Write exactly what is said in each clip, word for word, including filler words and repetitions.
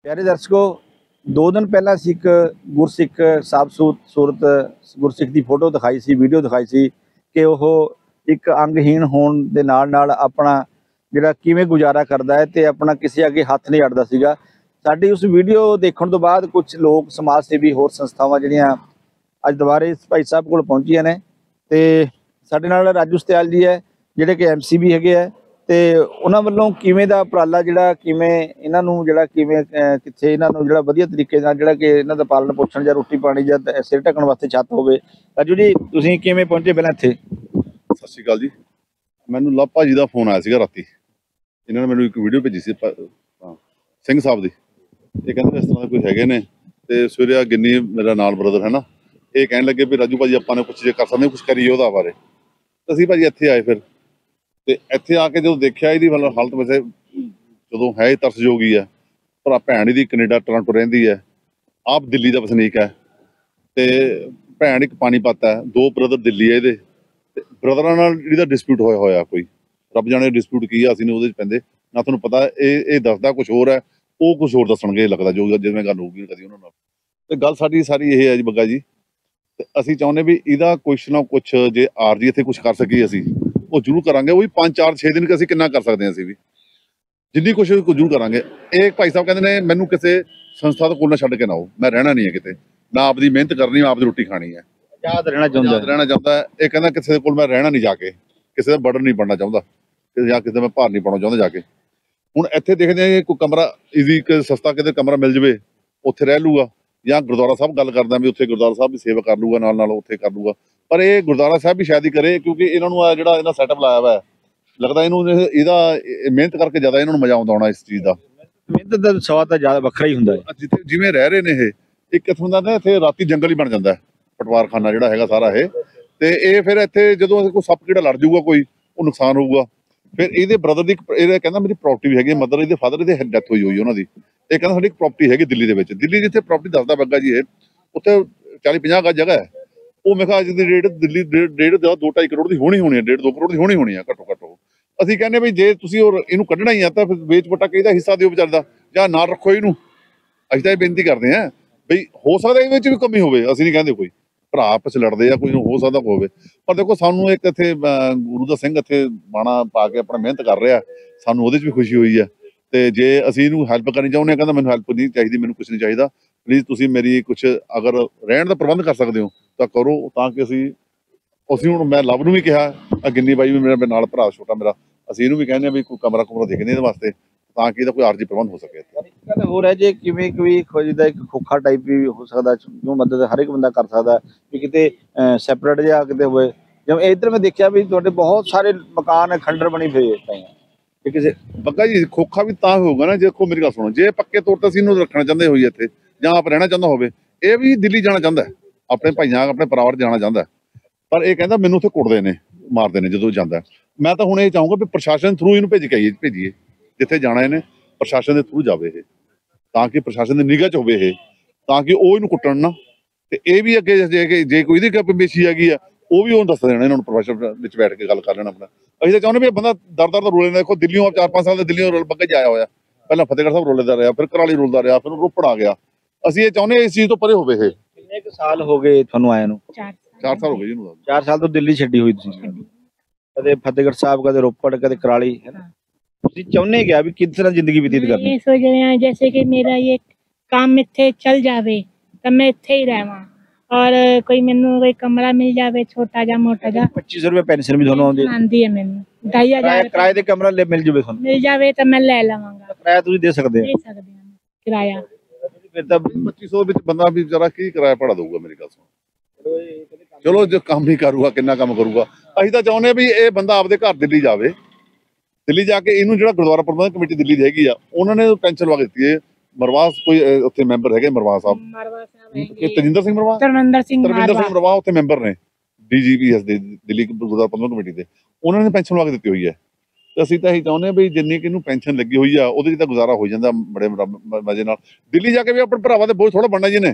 प्यारे दर्शकों, दो दिन पहला ਅਸੀਂ ਇੱਕ ਗੁਰਸਿੱਖ ਸਾਬਸੂਤ ਸੂਰਤ ਗੁਰਸਿੱਖ ਦੀ ਫੋਟੋ ਦਿਖਾਈ ਸੀ, ਵੀਡੀਓ ਦਿਖਾਈ ਸੀ ਕਿ ਉਹ ਇੱਕ ਅੰਗਹੀਣ ਹੋਣ ਦੇ ਨਾਲ ਨਾਲ ਆਪਣਾ ਜਿਹੜਾ ਕਿਵੇਂ ਗੁਜ਼ਾਰਾ ਕਰਦਾ ਹੈ ਤੇ ਆਪਣਾ ਕਿਸੇ ਅੱਗੇ ਹੱਥ ਨਹੀਂ ਅੜਦਾ ਸੀਗਾ। ਸਾਡੀ ਉਸ ਵੀਡੀਓ ਦੇਖਣ ਤੋਂ ਬਾਅਦ ਕੁਝ ਲੋਕ ਸਮਾਜ ਸੇਵੀ ਹੋਰ ਸੰਸਥਾਵਾਂ ਜਿਹੜੀਆਂ ਅੱਜ ਦੁਬਾਰੇ ਇਸ ਭਾਈ ਸਾਹਿਬ ਕੋਲ ਪਹੁੰਚੀਆਂ ਨੇ ਤੇ ਸਾਡੇ ਨਾਲ ਰਾਜੂ ਸਤਿਆਲ ਜੀ ਹੈ ਜਿਹੜੇ ਕਿ ਐਮਸੀ ਵੀ ਹੈਗੇ ਆ ਤੇ ਉਹਨਾਂ ਵੱਲੋਂ ਕਿਵੇਂ ਦਾ ਉਪਰਾਲਾ ਜਿਹੜਾ ਕਿਵੇਂ ਇਹਨਾਂ ਨੂੰ ਜਿਹੜਾ ਕਿਵੇਂ ਕਿੱਥੇ ਇਹਨਾਂ ਨੂੰ ਜਿਹੜਾ ਵਧੀਆ ਤਰੀਕੇ ਨਾਲ ਜਿਹੜਾ ਕਿ ਇਹਨਾਂ ਦਾ ਪਾਲਣ ਪੋਸ਼ਣ ਜਾਂ ਰੋਟੀ ਪਾਣੀ ਜਾਂ ਸਿਰ ਢੱਕਣ ਵਾਸਤੇ ਛੱਤ ਹੋਵੇ। ਰਾਜੂ ਜੀ ਤੁਸੀਂ ਕਿਵੇਂ ਪਹੁੰਚੇ ਪਹਿਲਾਂ ਇੱਥੇ? ਸਤਿ ਸ਼੍ਰੀ ਅਕਾਲ ਜੀ। ਮੈਨੂੰ ਲਵ ਭਾਜੀ ਦਾ ਫੋਨ ਆਇਆ ਸੀਗਾ ਰਾਤੀ, ਇਹਨਾਂ ਨੇ ਮੈਨੂੰ ਇੱਕ ਵੀਡੀਓ ਭੇਜੀ ਸੀ ਸਿੰਘ ਸਾਹਿਬ ਦੀ। ਇਹ ਕਹਿੰਦੇ ਇਸ ਤਰ੍ਹਾਂ ਦੇ ਕੋਈ ਹੈਗੇ ਨੇ ਤੇ ਸਵੇਰੇ ਆ ਗਿੰਨੀ ਮੇਰਾ ਨਾਲ ਬ੍ਰਦਰ ਹੈ ਨਾ, ਇਹ ਕਹਿਣ ਲੱਗੇ ਵੀ ਰਾਜੂ ਭਾਜੀ ਆਪਾਂ ਨੇ ਕੁਛ ਜੇ ਕਰ ਸਕਦੇ ਕੁਛ ਕਰੀਏ ਉਹਦਾ ਬਾਰੇ। ਅਸੀਂ ਭਾਜੀ ਇੱਥੇ ਆਏ ਫਿਰ ਤੇ ਇੱਥੇ ਆ ਕੇ ਜਦੋਂ ਦੇਖਿਆ ਇਹਦੀ ਮਤਲਬ ਹਾਲਤ ਵੈਸੇ ਜਦੋਂ ਹੈ ਤਰਸਯੋਗ ਹੀ ਹੈ। ਭਰਾ ਭੈਣ ਇਹਦੀ ਕੈਨੇਡਾ ਟੋਰਾਂਟੋ ਰਹਿੰਦੀ ਹੈ, ਆਪ ਦਿੱਲੀ ਦਾ ਵਸਨੀਕ ਹੈ ਤੇ ਭੈਣ ਇੱਕ ਪਾਣੀਪਤ ਹੈ, ਦੋ ਬ੍ਰਦਰ ਦਿੱਲੀ ਹੈ ਇਹਦੇ ਤੇ ਬ੍ਰਦਰਾਂ ਨਾਲ ਇਹਦਾ ਡਿਸਪਿਊਟ ਹੋਇਆ ਹੋਇਆ ਕੋਈ ਰੱਬ ਜਾਣੇ ਡਿਸਪਿਊਟ ਕੀ ਆ, ਅਸੀਂ ਨੇ ਉਹਦੇ 'ਚ ਪੈਂਦੇ ਨਾ। ਤੁਹਾਨੂੰ ਪਤਾ ਇਹ ਇਹ ਦੱਸਦਾ ਕੁਛ ਹੋਰ ਹੈ, ਉਹ ਕੁਛ ਹੋਰ ਦੱਸਣਗੇ ਲੱਗਦਾ ਜੋ ਜਿਵੇਂ ਗੱਲ ਹੋਊਗੀ ਕਦੀ ਉਹਨਾਂ ਨਾਲ। ਤੇ ਗੱਲ ਸਾਡੀ ਸਾਰੀ ਇਹ ਹੈ ਜੀ ਬੱਗਾ ਜੀ, ਤੇ ਅਸੀਂ ਚਾਹੁੰਦੇ ਵੀ ਇਹਦਾ ਕੁਛ ਨਾ ਕੁਛ ਜੇ ਆਰ ਜੀ ਇੱਥੇ ਕੁਛ ਕਰ ਸਕੀਏ ਅਸੀਂ ਉਹ ਜ਼ਰੂਰ ਕਰਾਂਗੇ। ਉਹ ਵੀ ਪੰਜ ਚਾਰ ਛੇ ਦਿਨ ਅਸੀਂ ਕਿੰਨਾ ਕਰ ਸਕਦੇ ਹਾਂ, ਅਸੀਂ ਵੀ ਜਿੰਨੀ ਕੋਸ਼ਿਸ਼ ਜ਼ਰੂਰ ਕਰਾਂਗੇ। ਇਹ ਭਾਈ ਸਾਹਿਬ ਕਹਿੰਦੇ ਨੇ ਮੈਨੂੰ ਕਿਸੇ ਸੰਸਥਾ ਤੋਂ ਕੋਲ ਨਾ ਛੱਡ ਕੇ ਨਾ ਆਓ, ਮੈਂ ਰਹਿਣਾ ਨਹੀਂ ਹੈ ਕਿਤੇ, ਮੈਂ ਆਪਦੀ ਮਿਹਨਤ ਕਰਨੀ, ਮੈਂ ਆਪਦੀ ਰੋਟੀ ਖਾਣੀ ਹੈ, ਆਜ਼ਾਦ ਰਹਿਣਾ ਚਾਹੁੰਦਾ ਰਹਿਣਾ ਚਾਹੁੰਦਾ। ਇਹ ਕਹਿੰਦਾ ਕਿਸੇ ਦੇ ਕੋਲ ਮੈਂ ਰਹਿਣਾ ਨਹੀਂ, ਜਾ ਕੇ ਕਿਸੇ ਦਾ ਬਰਡਨ ਨਹੀਂ ਬਣਨਾ ਚਾਹੁੰਦਾ, ਜਾਂ ਕਿਸੇ ਦਾ ਮੈਂ ਭਾਰ ਨਹੀਂ ਪਾਉਣਾ ਚਾਹੁੰਦਾ ਜਾ ਕੇ। ਹੁਣ ਇੱਥੇ ਦੇਖਦੇ ਹਾਂ ਕੋਈ ਕਮਰਾ ਇਜ਼ੀ ਸਸਤਾ ਕਿਤੇ ਕਮਰਾ ਮਿਲ ਜਾਵੇ ਉੱਥੇ ਰਹਿ ਲੂਗਾ, ਜਾਂ ਗੁਰਦੁਆਰਾ ਸਾਹਿਬ ਗੱਲ ਕਰਦਾ ਵੀ ਉੱਥੇ ਗੁਰਦੁਆਰਾ ਸਾਹਿਬ ਵੀ ਸੇਵਾ ਕਰ ਲੂਗਾ ਨਾਲ ਨਾਲ ਉੱਥੇ ਕਰ ਲੂਗਾ। ਪਰ ਇਹ ਗੁਰਦੁਆਰਾ ਸਾਹਿਬ ਵੀ ਸ਼ਾਇਦ ਹੀ ਕਰੇ ਕਿਉਂਕਿ ਇਹਨਾਂ ਨੂੰ ਜਿਹੜਾ ਇਹਨਾਂ ਸੈਟਅਪ ਲਾਇਆ ਵਾ ਲੱਗਦਾ ਇਹਨੂੰ ਇਹਦਾ ਮਿਹਨਤ ਕਰਕੇ ਜ਼ਿਆਦਾ ਇਹਨਾਂ ਨੂੰ ਮਜ਼ਾ ਆਉਂਦਾ ਹੋਣਾ ਇਸ ਚੀਜ਼ ਦਾ। ਮਿਹਨਤ ਦਾ ਸਵਾਦ ਤਾਂ ਜ਼ਿਆਦਾ ਵੱਖਰਾ ਹੀ ਹੁੰਦਾ ਹੈ। ਜਿੱਥੇ ਜਿਵੇਂ ਰਹਿ ਰਹੇ ਨੇ ਇਹ ਇੱਕ ਕਿਸਮ ਦਾ ਨਾ ਇੱਥੇ ਰਾਤੀ ਜੰਗਲ ਹੀ ਬਣ ਜਾਂਦਾ ਹੈ, ਪਟਵਾਰਖਾਨਾ ਜਿਹੜਾ ਹੈਗਾ ਸਾਰਾ ਇਹ। ਤੇ ਇਹ ਫਿਰ ਇੱਥੇ ਜਦੋਂ ਕੋਈ ਸੱਪ ਕੀੜਾ ਲੜ ਜਾਊਗਾ ਕੋਈ ਉਹ ਨੁਕਸਾਨ ਹੋਊਗਾ। ਫਿਰ ਇਹਦੇ ਬ੍ਰਦਰ ਦੀ ਇਹ ਕਹਿੰਦਾ ਮੇਰੀ ਪ੍ਰੋਪਰਟੀ ਵੀ ਹੈਗੀ, ਮਦਰ ਇਹਦੇ ਫਾਦਰ ਇਹਦੇ ਡੈਥ ਹੋਈ ਹੋਈ ਉਹਨਾਂ ਦੀ। ਇਹ ਕਹਿੰਦਾ ਸਾਡੀ ਇੱਕ ਪ੍ਰੋਪਰਟੀ ਹੈਗੀ ਦਿੱਲੀ ਦੇ ਵਿੱਚ, ਦਿੱਲੀ ਜਿੱਥੇ ਪ੍ਰੋਪਰਟੀ ਦੱਸਦਾ ਬੱਗਾ ਜੀ ਇਹ ਉੱਥੇ ਚਾਲੀ ਪੰਜਾਹ ਗਜ ਜਗ੍ਹਾ ਹੈ। ਉਹ ਮੈਂ ਕਿਹਾ ਅੱਜ ਦੀ ਰੇਟ ਦਿੱਲੀ ਡੇਢ ਦੋ ਢਾਈ ਕਰੋੜ ਦੀ ਹੋਣੀ ਹੋਣੀ ਹੈ, ਡੇਢ ਦੋ ਕਰੋੜ ਦੀ ਹੋਣੀ ਹੋਣੀ ਹੈ ਘੱਟੋ ਘੱਟ। ਅਸੀਂ ਕਹਿੰਦੇ ਵੀ ਜੇ ਤੁਸੀਂ ਉਹ ਇਹਨੂੰ ਕੱਢਣਾ ਹੀ ਆ ਤਾਂ ਫਿਰ ਵੇਚ ਵਟਾ ਕੇ ਇਹਦਾ ਹਿੱਸਾ ਦਿਓ ਵਿਚਾਰ ਦਾ, ਜਾਂ ਨਾਲ ਰੱਖੋ ਇਹਨੂੰ। ਅਸੀਂ ਤਾਂ ਇਹ ਬੇਨਤੀ ਕਰਦੇ ਹਾਂ ਬਈ ਹੋ ਸਕਦਾ ਇਹ ਵਿੱਚ ਵੀ ਕਮੀ ਹੋਵੇ, ਅਸੀਂ ਨਹੀਂ ਕਹਿੰਦੇ ਕੋਈ ਭਰਾ ਆਪਸ ਲੜਦੇ ਆ, ਕੋਈ ਹੋ ਸਕਦਾ ਹੋਵੇ। ਪਰ ਦੇਖੋ ਸਾਨੂੰ ਇੱਕ ਇੱਥੇ ਗੁਰੂ ਦਾ ਸਿੰਘ ਇੱਥੇ ਬਾਣਾ ਪਾ ਕੇ ਆਪਣਾ ਮਿਹਨਤ ਕਰ ਰਿਹਾ, ਸਾਨੂੰ ਉਹਦੇ 'ਚ ਵੀ ਖੁਸ਼ੀ ਹੋਈ ਹੈ। ਤੇ ਜੇ ਅਸੀਂ ਇਹਨੂੰ ਹੈਲਪ ਕਰਨੀ ਚਾਹੁੰਦੇ ਹਾਂ, ਕਹਿੰਦਾ ਮੈਨੂੰ ਹੈਲਪ ਨਹੀਂ ਚਾਹੀਦੀ, ਮੈਨੂੰ ਕੁਛ ਨਹੀਂ ਚਾਹੀਦਾ, ਪਲੀਜ਼ ਤੁਸੀਂ ਮੇਰੀ ਕੁਛ ਅਗਰ ਰਹਿਣ ਦਾ ਪ੍ਰਬੰਧ ਕਰ ਸਕਦੇ ਹੋ ਤਾਂ ਕਰੋ, ਤਾਂ ਕਿ ਅਸੀਂ ਅਸੀਂ ਹੁਣ ਮੈਂ ਲਵ ਨੂੰ ਵੀ ਕਿਹਾ, ਗਿੰਨੀ ਬਾਈ ਵੀ ਮੇਰਾ ਨਾਲ ਭਰਾ ਛੋਟਾ ਮੇਰਾ, ਅਸੀਂ ਇਹਨੂੰ ਵੀ ਕਹਿੰਦੇ ਹਾਂ ਵੀ ਕੋਈ ਕਮਰਾ ਕੁਮਰਾ ਦੇਖਦੇ ਇਹਦੇ ਵਾਸਤੇ ਤਾਂ ਕਿ ਇਹਦਾ ਕੋਈ ਆਰਜੀ ਪ੍ਰਬੰਧ ਹੋ ਸਕੇ। ਗੱਲ ਹੋਰ ਹੈ ਜੇ ਕਿਵੇਂ ਕੋਈ ਖੋਜਦਾ ਇੱਕ ਖੋਖਾ ਟਾਈਪ ਵੀ ਹੋ ਸਕਦਾ, ਜੋ ਮਦਦ ਹਰ ਇੱਕ ਬੰਦਾ ਕਰ ਸਕਦਾ ਵੀ ਕਿਤੇ ਸੈਪਰੇਟ ਜਾਂ ਕਿਤੇ ਹੋਵੇ। ਜਿਵੇਂ ਇੱਧਰ ਮੈਂ ਦੇਖਿਆ ਵੀ ਤੁਹਾਡੇ ਬਹੁਤ ਸਾਰੇ ਮਕਾਨ ਖੰਡਰ ਬਣੀ ਪਏ ਪਏ ਆ ਕਿਸੇ ਬੱਗਾ ਜੀ। ਖੋਖਾ ਵੀ ਤਾਂ ਹੋਊਗਾ ਨਾ, ਦੇਖੋ ਮੇਰੀ ਗੱਲ ਸੁਣੋ, ਜੇ ਪੱਕੇ ਤੌਰ ਤੇ ਅਸੀਂ ਇਹਨੂੰ ਰੱਖਣਾ ਚਾਹੁੰਦੇ ਹੋਈਏ ਇੱਥੇ ਜਾਂ ਆਪ ਰਹਿਣਾ ਚਾਹੁੰਦਾ ਹੋਵੇ, ਇਹ ਵੀ ਦਿੱਲੀ ਜਾਣਾ ਚਾਹੁੰਦਾ ਆਪਣੇ ਭਾਈਆਂ ਆਪਣੇ ਪਰਿਵਾਰ ਜਾਣਾ ਚਾਹੁੰਦਾ, ਪਰ ਇਹ ਕਹਿੰਦਾ ਮੈਨੂੰ ਉੱਥੇ ਕੁੱਟਦੇ ਨੇ ਮਾਰਦੇ ਨੇ ਜਦੋਂ ਜਾਂਦਾ। ਮੈਂ ਤਾਂ ਹੁਣ ਇਹ ਚਾਹੂੰਗਾ ਵੀ ਪ੍ਰਸ਼ਾਸਨ ਥਰੂ ਇਹਨੂੰ ਭੇਜ ਕੇ ਆਈਏ ਭੇਜੀਏ ਜਿੱਥੇ ਜਾਣਾ ਇਹਨੇ, ਪ੍ਰਸ਼ਾਸਨ ਦੇ ਥਰੂ ਜਾਵੇ ਇਹ, ਤਾਂ ਕਿ ਪ੍ਰਸ਼ਾਸਨ ਦੀ ਨਿਗਾਹ 'ਚ ਹੋਵੇ ਇਹ, ਤਾਂ ਕਿ ਉਹ ਇਹਨੂੰ ਕੁੱਟਣ ਨਾ। ਤੇ ਇਹ ਵੀ ਅੱਗੇ ਜੇ ਜੇ ਕੋਈ ਇਹਦੀ ਕਪੇਸ਼ੀ ਹੈਗੀ ਆ ਉਹ ਵੀ ਉਹਨੂੰ ਦੱਸ ਦੇਣਾ ਇਹਨਾਂ ਨੂੰ, ਪ੍ਰਸ਼ਾਸਨ ਵਿੱਚ ਬੈਠ ਕੇ ਗੱਲ ਕਰ ਲੈਣਾ ਆਪਣਾ। ਅਸੀਂ ਤਾਂ ਚਾਹੁੰਦੇ ਵੀ ਬੰਦਾ ਦਰ ਦਰ ਦਾ ਰੋਲੇ ਨਾ। ਦੇਖੋ ਦਿੱਲੀੋਂ ਚਾਰ ਪੰਜ ਸਾਲ ਦੇ ਦਿੱਲੀੋਂ ਰੋਲ ਬੱਗੇ 'ਚ ਆਇਆ ਹੋਇਆ, ਪਹਿਲਾਂ ਫਤਿਹਗੜ੍ਹ ਸਾਹਿਬ ਰੋਲੇ ਦਾ ਰਿਹਾ, ਫਿਰ ਕਰਾਲੀ ਰੋਲਦਾ ਰਿਹਾ, ਫਿਰ ਰੋਪੜ ਆ ਗਿਆ। ਅਸੀਂ ਇਹ ਚਾਹੁੰਦੇ ਇਸ ਚੀਜ਼ ਤੋਂ ਪਰੇ ਹੋਵੇ ਇਹ। ਕਿੰਨੇ ਕੁ ਸਾਲ ਹੋ ਗਏ ਤੁਹਾਨੂੰ ਆਇਆ ਨੂੰ? ਚਾਰ ਸਾਲ ਹੋ ਗਏ ਜੀ ਇਹਨੂੰ। ਚਾਰ ਸਾਲ ਤੋਂ ਦਿੱਲੀ ਛੱਡੀ ਹੋਈ ਤੁਸੀਂ, ਕਦੇ ਫਤਿਹਗੜ੍ਹ ਸਾਹਿਬ, ਕਦੇ ਰੋਪੜ, ਕਦੇ ਕਰਾਲੀ, है ना? ਤੁਸੀਂ ਚਾਹੁੰਦੇ ਕਿਹਾ ਵੀ ਕਿਸ ਤਰ੍ਹਾਂ ਜ਼ਿੰਦਗੀ ਬਤੀਤ ਕਰਨੀ? ਇਹ ਸੋਚ ਰਹੇ ਹਾਂ ਜੈਸੇ ਕਿ ਮੇਰਾ ਇਹ ਕੰਮ ਇੱਥੇ ਚੱਲ ਜਾਵੇ ਤਾਂ ਮੈਂ ਇੱਥੇ ਹੀ ਰਹਾਂ, ਔਰ ਕੋਈ ਮੈਨੂੰ ਕੋਈ ਕਮਰਾ ਮਿਲ ਜਾਵੇ ਛੋਟਾ ਜਾਂ ਮੋਟਾ ਜਾਂ। ਪੱਚੀ ਸੌ ਰੁਪਏ ਪੈਨਸ਼ਨ ਵੀ ਤੁਹਾਨੂੰ ਆਉਂਦੀ ਹੈ? ਆਉਂਦੀ ਹੈ ਮੈਨੂੰ ਢਾਈ ਹਜ਼ਾਰ ਕਿਰਾਏ ਦੇ ਕਮਰਾ ਲੈ ਮਿਲ ਜਾਵੇ ਤੁਹਾਨੂੰ? ਮਿਲ ਜਾਵੇ ਤਾਂ ਮੈਂ ਲੈ ਲਵਾਂਗਾ। ਕਿਰਾਇਆ ਤੁਸੀਂ ਦੇ ਸਕਦੇ ਦੇ ਸਕਦੇ ਹਾਂ ਕਿਰਾਇਆ। ਫਿਰ ਤਾਂ ਪੱਚੀ ਸੌ ਵਿੱਚ ਬੰਦਾ ਵੀ ਜਰਾ ਕੀ ਕਿਰਾਇਆ ਭੜਾ ਦਊਗਾ ਮੇਰੀ ਗੱਲ ਸੁਣ। ਚਲੋ ਜੋ ਕੰਮ ਹੀ ਕਰੂਗਾ ਕਿੰਨਾ ਕੰਮ ਕਰੂਗਾ। ਅਸੀਂ ਤਾਂ ਚਾਹੁੰਦੇ ਵੀ ਇਹ ਬੰਦਾ ਆਪਦੇ ਘਰ ਦਿੱਲੀ ਜਾਵੇ, ਦਿੱਲੀ ਜਾ ਕੇ ਇਹਨੂੰ ਜਿਹੜਾ ਗੁਰਦੁਆਰਾ ਪ੍ਰਬੰਧਕ ਕਮੇਟੀ ਦਿੱਲੀ ਦੀ ਹੈਗੀ ਆ ਉਹਨਾਂ ਨੇ ਪੈਨਸ਼ਨ ਲਵਾ ਦਿੱਤੀ ਹੈ। ਮਰਵਾਸ ਕੋਈ ਉੱਥੇ ਮੈਂਬਰ ਹੈਗੇ ਮਰਵਾਸ ਸਾਹਿਬ, ਮਰਵਾ ਸਾਹਿਬ ਕਿ ਤਜਿੰਦਰ ਸਿੰਘ ਮਰਵਾਸ, ਤਰਵਿੰਦਰ ਸਿੰਘ ਤਰਵਿੰਦਰ ਸਿੰਘ ਮਰਵਾਸ ਉੱਥੇ ਮੈਂਬਰ ਨੇ ਡੀਜੀਪੀਐਸ ਦੇ ਦਿੱਲੀ ਗੁਰਦੁਆਰਾ ਪ੍ਰਬੰਧਕ ਕਮੇਟੀ ਦੇ, ਉਹਨਾਂ ਨੇ ਪੈਨਸ਼ਨ ਲਵਾ ਦਿੱਤੀ ਹੋਈ ਹੈ। ਤੇ ਅਸੀਂ ਤਾਂ ਇਹੀ ਚਾਹੁੰਦੇ ਹਾਂ ਵੀ ਜਿੰਨੀ ਕਿ ਇਹਨੂੰ ਪੈਨਸ਼ਨ ਲੱਗੀ ਹੋਈ ਆ ਉਹਦੇ 'ਚ ਤਾਂ ਗੁਜ਼ਾਰਾ ਹੋ ਜਾਂਦਾ ਬੜੇ ਮਜ਼ੇ ਨਾਲ। ਦਿੱਲੀ ਜਾ ਕੇ ਵੀ ਆਪਣੇ ਭਰਾਵਾਂ ਦੇ ਬੋਝ ਥੋੜਾ ਬਣਨਾ ਜੀ ਨੇ,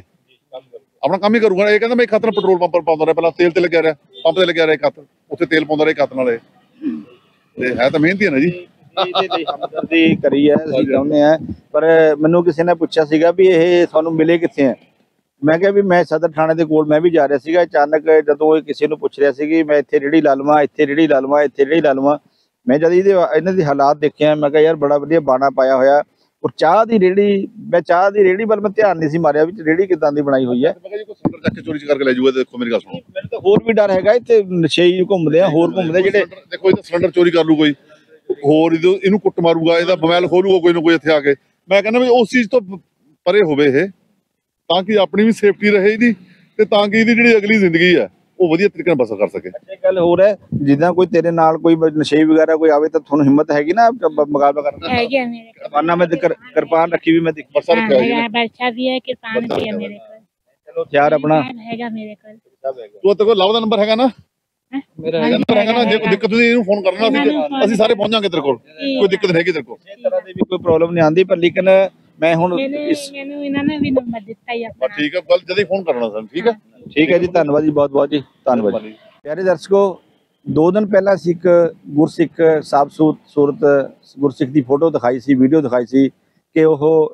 ਆਪਣਾ ਕੰਮ ਹੀ ਕਰੂਗਾ। ਇਹ ਕਹਿੰਦਾ ਮੈਂ ਇੱਕ ਹੱਥ ਨਾਲ ਪੈਟਰੋਲ ਪੰਪ ਪਾਉਂਦਾ ਰਿਹਾ, ਪਹਿਲਾਂ ਤੇਲ ਤੇ ਲੱਗਿਆ ਰਿਹਾ, ਪੰਪ ਤੇ ਲੱਗਿਆ ਰਿਹਾ ਇੱਕ ਹੱਥ, ਉੱਥੇ ਤੇਲ ਪਾਉਂਦਾ ਰਿਹਾ ਇੱਕ ਹੱਥ ਨਾਲ। ਇਹ ਤੇ ਹੈ ਤਾਂ ਮਿਹਨਤੀ ਹੈ ਨਾ ਜੀ। ਇਹਦੇ ਲਈ ਹਮਦਰਦੀ ਕਰੀ ਹੈ, ਅਸੀਂ ਚਾਹੁੰਦੇ ਆ। ਪਰ ਮੈਨੂੰ ਕਿਸੇ ਨੇ ਪੁੱਛਿਆ ਸੀਗਾ ਵੀ ਇਹ ਤੁਹਾਨੂੰ ਮਿਲੇ ਕਿੱਥੇ ਆ। ਮੈਂ ਕਿਹਾ ਵੀ ਮੈਂ ਸਦਰ ਥਾਣੇ ਦੇ ਕੋਲ ਮੈਂ ਵੀ ਜਾ ਰਿਹਾ ਸੀਗਾ, ਅਚਾਨਕ ਜਦੋਂ ਇਹ ਕਿਸੇ ਨੂੰ ਪੁੱਛ ਰਿਹਾ ਸੀ ਕਿ ਮੈਂ ਇੱਥੇ ਰੇਹੜੀ ਲਾ ਲਵਾਂ, ਇੱਥੇ ਰੇਹੜੀ ਲਾ ਲਵਾਂ, ਇੱਥੇ ਰੇਹੜੀ ਲਾ ਲਵਾਂ, ਮੈਂ ਜਦ ਇਹਦੇ ਇਹਨਾਂ ਦੇ ਹਾਲਾਤ ਦੇਖਿਆ ਮੈਂ ਕਿਹਾ ਯਾਰ ਬੜਾ ਵਧੀਆ ਬਾਣਾ ਪਾਇਆ ਹੋਇਆ। ਔਰ ਚਾਹ ਦੀ ਰੇਹੜੀ, ਮੈਂ ਚਾਹ ਦੀ ਰੇਹੜੀ ਵੱਲ ਮੈਂ ਧਿਆਨ ਨਹੀਂ ਸੀ ਮਾਰਿਆ ਵੀ ਰੇਹੜੀ ਕਿੱਦਾਂ ਦੀ ਬਣਾਈ ਹੋਈ ਹੈ। ਮੈਂ ਕਿਹਾ ਜੀ ਕੋਈ ਸਿਲੰਡਰ ਚੱਕ ਕੇ ਚੋਰੀ ਕਰਕੇ ਲੈ ਜਾਊਗਾ, ਦੇਖੋ ਮੇਰੀ ਗੱਲ ਸੁਣੋ। ਮੈਨੂੰ ਤਾਂ ਹੋਰ ਵੀ ਡਰ ਹੈਗਾ, ਇੱਥੇ ਨਸ਼ੇਈ ਘੁੰਮਦੇ ਆ, ਹੋਰ ਘੁੰਮਦੇ ਜਿਹੜੇ। ਦੇਖੋ ਇਹ ਸਿਲੰਡਰ ਚੋਰੀ ਕਰ ਲੂ ਕੋਈ ਹੋਰ, ਇਹਨੂੰ ਇਹਨੂੰ ਕੁੱਟ ਮਾਰੂਗਾ, ਇਹਦਾ ਮੋਬਾਈਲ ਖੋਲੂਗਾ ਕੋਈ ਨਾ ਕੋਈ ਇੱਥੇ ਆ ਕੇ। ਮੈਂ ਕਹਿੰਦਾ ਵੀ ਉਸ ਚੀਜ਼ ਤੋਂ ਪਰੇ ਹੋਵੇ ਇਹ, ਤਾਂ ਕਿ ਆਪਣੀ ਵੀ ਸੇਫਟੀ ਰਹੇ ਇਹਦੀ, ਤੇ ਤਾਂ ਕਿ ਇਹਦੀ ਜਿਹੜੀ ਅਗਲੀ ਜ਼ਿੰਦਗੀ ਹੈ ਉਹ ਵਧੀਆ ਤਰੀਕੇ ਨਾਲ ਬਸਰ ਕਰ ਸਕੇ। ਇਹ ਗੱਲ ਹੋਰ ਹੈ, ਜਿੱਦਾਂ ਕੋਈ ਤੇਰੇ ਨਾਲ ਕੋਈ ਨਸ਼ੇ ਵਗੈਰਾ ਕੋਈ ਆਵੇ ਤਾਂ ਤੁਹਾਨੂੰ ਹਿੰਮਤ ਹੈਗੀ ਨਾ ਮੁਕਾਬਲਾ ਕਰਨ ਦੀ? है क्या मेरे को? ਕਿਰਪਾਨਾਂ ਮੈਂ ਤੇ ਕਰ- ਕਿਰਪਾਨ ਰੱਖੀ ਵੀ ਮੈਂ ਦੇਖ। ਬਰਸਾ हाँ, ਰੱਖਿਆ ਹੋਇਆ है, बर्छा भी है, किरपान भी है मेरे को। ਚਲੋ ਹਥਿਆਰ ਆਪਣਾ हैगा मेरे को। ਤੂੰ ਤੇ ਕੋਲ ਲਵ ਦਾ ਨੰਬਰ ਹੈਗਾ ਨਾ? मेरा ਨੰਬਰ ਹੈਗਾ ਨਾ? ਜੇ ਕੋਈ ਦਿੱਕਤ ਹੋਈ ਇਹਨੂੰ ਫੋਨ ਕਰਨਾ, ਅਸੀਂ ਅਸੀਂ ਸਾਰੇ ਪਹੁੰਚ ਜਾਾਂਗੇ ਤੇਰੇ ਕੋਲ, ਕੋਈ ਦਿੱਕਤ ਨਹੀਂ ਹੈਗੀ ਤੇਰੇ ਕੋਲ। ਇਸ ਤਰ੍ਹਾਂ ਦੀ ਵੀ ਕੋਈ ਪ੍ਰੋਬਲਮ ਨਹੀਂ ਆਉਂਦੀ, ਪਰ ਲੇਕਿਨ ਮੈਂ ਹੁਣ मैंने ਇਸ मैंने इन्होंने भी नंबर दिता ही ਬਸ अपना। ਠੀਕ ਹੈ, ਕੱਲ ਜਦ ਹੀ ਫੋਨ ਕਰਨਾ ਸਾਨੂੰ, ਠੀਕ ਹੈ? ਠੀਕ ਹੈ ਜੀ, ਧੰਨਵਾਦ ਜੀ, ਬਹੁਤ ਬਹੁਤ ਜੀ, ਧੰਨਵਾਦ ਜੀ। ਪਿਆਰੇ ਦਰਸ਼ਕੋ, ਦੋ ਦਿਨ ਪਹਿਲਾਂ ਅਸੀਂ ਇੱਕ ਗੁਰਸਿੱਖ ਸਾਬਸੂਤ ਸੂਰਤ ਗੁਰਸਿੱਖ ਦੀ ਫੋਟੋ ਦਿਖਾਈ ਸੀ, ਵੀਡੀਓ ਦਿਖਾਈ ਸੀ ਕਿ ਉਹ